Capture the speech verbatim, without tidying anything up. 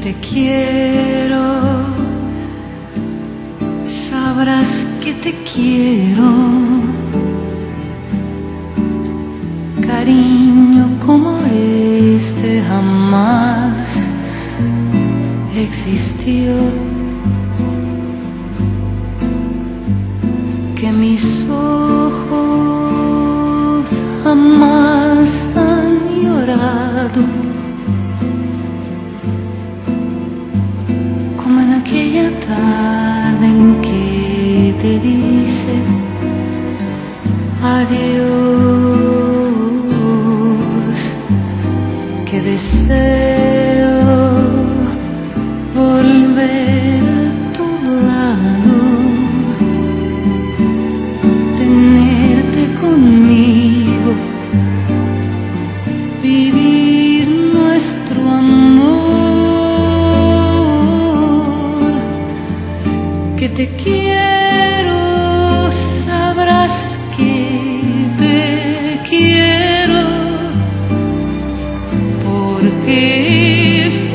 te quiero, sabrás que te quiero. Cariño como este jamás existió, que mis ojos jamás han llorado, como en aquella tarde en que te dice adiós, que deseo volver a tu lado, tenerte conmigo, vivir nuestro amor, que te quiero, sabrás que te quiero, porque